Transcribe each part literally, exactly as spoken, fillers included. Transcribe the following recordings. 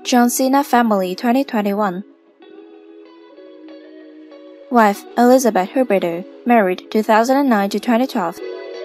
John Cena Family twenty twenty-one. Wife Elizabeth Huberdeau, married two thousand nine to twenty twelve.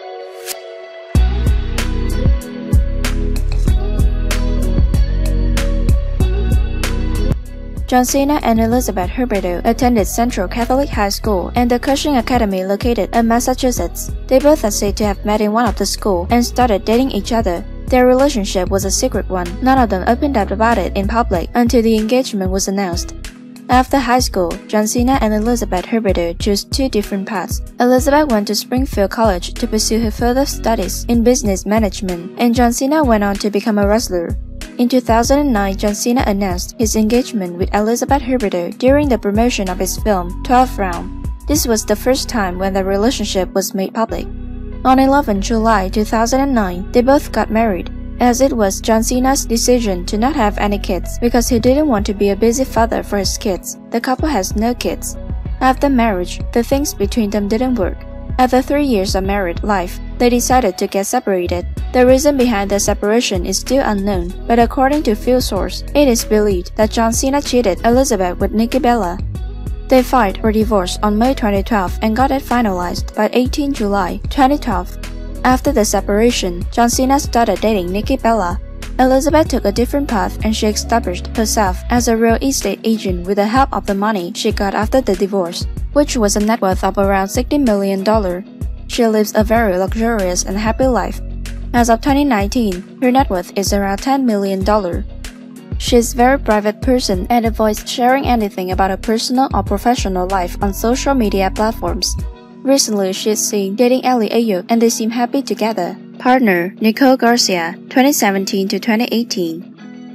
John Cena and Elizabeth Huberdeau attended Central Catholic High School and the Cushing Academy located in Massachusetts. They both are said to have met in one of the schools and started dating each other. Their relationship was a secret one. None of them opened up about it in public until the engagement was announced. After high school, John Cena and Elizabeth Huberdeau chose two different paths. Elizabeth went to Springfield College to pursue her further studies in business management, and John Cena went on to become a wrestler. In two thousand nine, John Cena announced his engagement with Elizabeth Huberdeau during the promotion of his film, twelfth Round. This was the first time when the relationship was made public. On eleventh July two thousand nine, they both got married, as it was John Cena's decision to not have any kids because he didn't want to be a busy father for his kids. The couple has no kids. After marriage, the things between them didn't work. After three years of married life, they decided to get separated. The reason behind the separation is still unknown, but according to few sources, it is believed that John Cena cheated Elizabeth with Nikki Bella. They filed for divorce on May twenty twelve and got it finalized by eighteenth July twenty twelve. After the separation, John Cena started dating Nikki Bella. Elizabeth took a different path and she established herself as a real estate agent with the help of the money she got after the divorce, which was a net worth of around sixty million dollars. She lives a very luxurious and happy life. As of twenty nineteen, her net worth is around ten million dollars. She is a very private person and avoids sharing anything about her personal or professional life on social media platforms. Recently, she is seen dating Ellie Ayo and they seem happy together. Partner Nicole Garcia, twenty seventeen to twenty eighteen.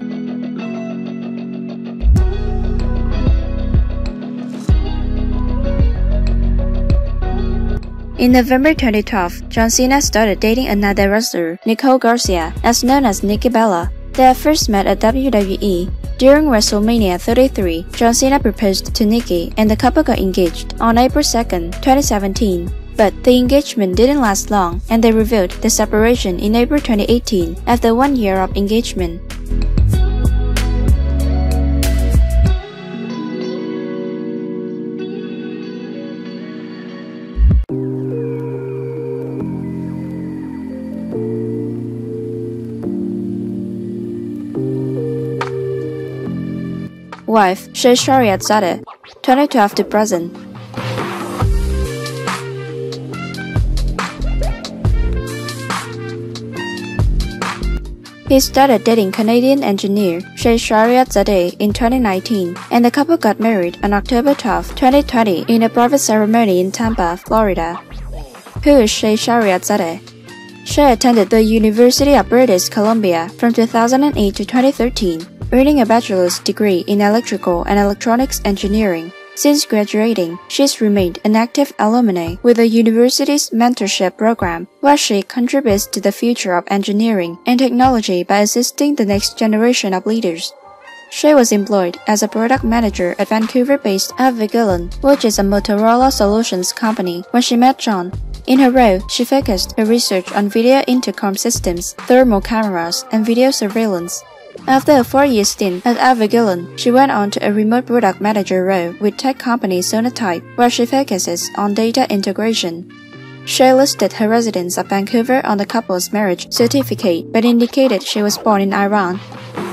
In November twenty twelve, John Cena started dating another wrestler, Nicole Garcia, as known as Nikki Bella. They had first met at W W E. During WrestleMania thirty-three, John Cena proposed to Nikki and the couple got engaged on April second, twenty seventeen. But the engagement didn't last long and they revealed the separation in April twenty eighteen after one year of engagement. Wife Shea Shariatzadeh, twenty twelve to present. He started dating Canadian engineer Shea Shariatzadeh in twenty nineteen, and the couple got married on October twelfth, twenty twenty in a private ceremony in Tampa, Florida. Who is Shea Shariatzadeh? Shea attended the University of British Columbia from two thousand eight to twenty thirteen, earning a bachelor's degree in electrical and electronics engineering. Since graduating, she's remained an active alumni with the university's mentorship program, where she contributes to the future of engineering and technology by assisting the next generation of leaders. Shea was employed as a product manager at Vancouver-based Avigilon, which is a Motorola Solutions company, when she met John. In her role, she focused her research on video intercom systems, thermal cameras, and video surveillance. After a four-year stint at Avigilon, she went on to a remote product manager role with tech company Sonatype, where she focuses on data integration. Shea listed her residence of Vancouver on the couple's marriage certificate, but indicated she was born in Iran.